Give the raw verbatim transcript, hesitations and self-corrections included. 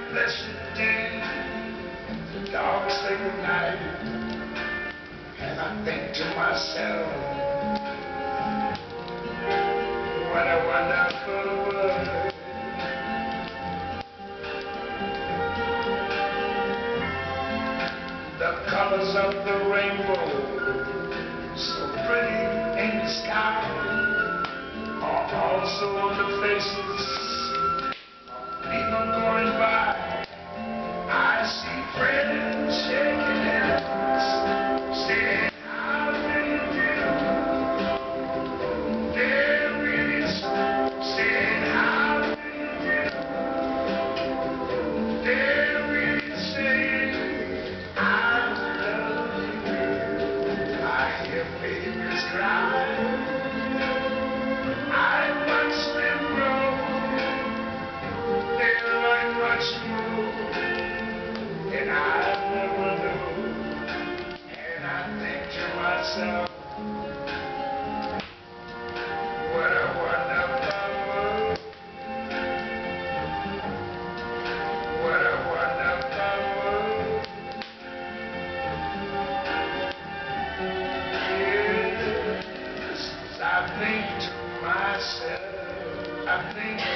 blessed day, the dark sacred night, and I think to myself, what a wonderful world. The colors of the rainbow, so pretty in the sky, are also on the faces of people going by. I see friends shaking hands, saying, how do you do? They're really saying, how do you do? They're really saying, I love you. I hear babies cry. I watch them grow. They learn much more than I never knew. And I think to myself, what a wonderful world. What a wonderful world. Yes, I think to myself, I think